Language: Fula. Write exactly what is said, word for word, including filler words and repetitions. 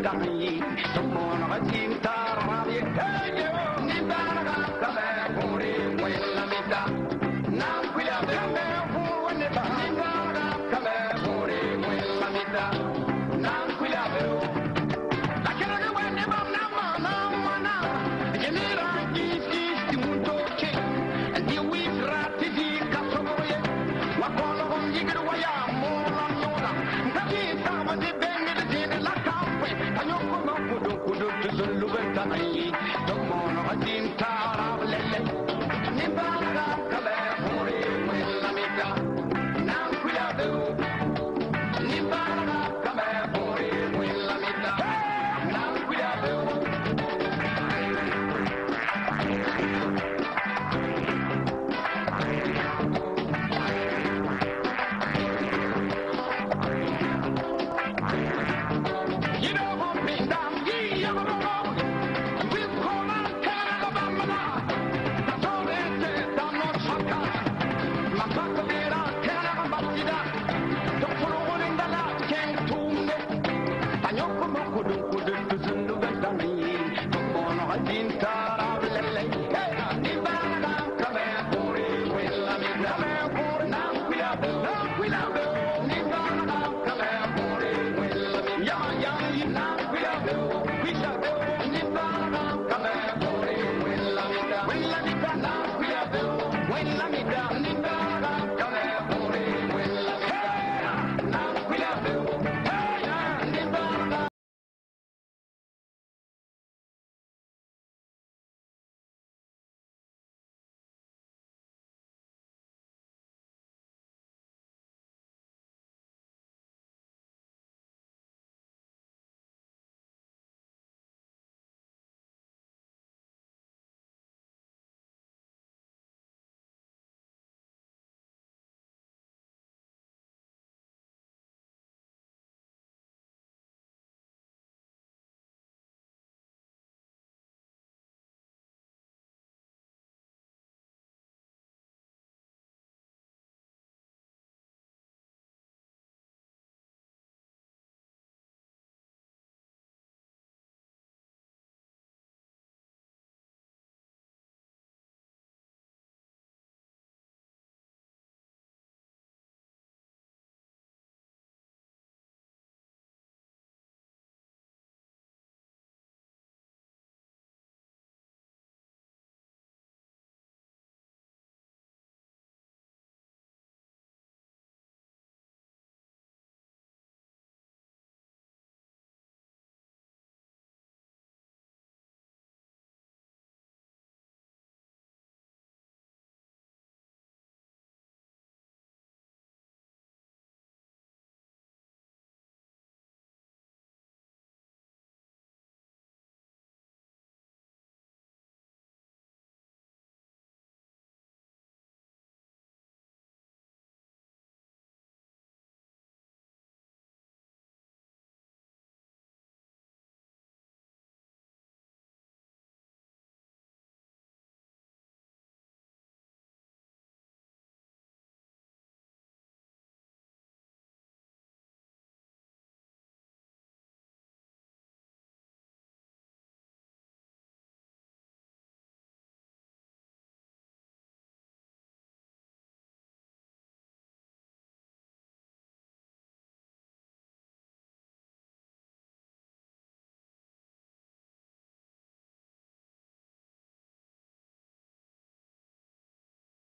Dani, someone of a team, Tarabi, Nibana, Puri, Willa Mita. Now we have them there for when the Nibana, Puri, Willa Mita. Now we have you. I can't go never, never, never, never. You need a east, east, you won't talk, and you will rat the Casoria. What all of them, you get away, more than Yoda. That is how the bend la campé, and you come up with the Zulubetai, the mono, a team, Tarabelle. Nibana, Puri, Willa Mita. Now we have you. Nibana, Puri, Willa Mita. Now we have you. You know what me down, ye ever know? We've called out Canada, Bamana. That's all they said, I'm not Shaka. Masakavira, Canada, Batida. The following in the last came to me. And you come up with the Zulu Betani. Come on, I didn't tell Hey, Nibana, come here, Puri, Willa Mita. Come here, Puri, now we have it, now we have it. Nibana, come here, Puri, Willa Mita. Yeah, yeah, now we have it. We shall go. Nibana, come here, Puri, Willa Mita. Willa Mita, now we have it. Willa Mita.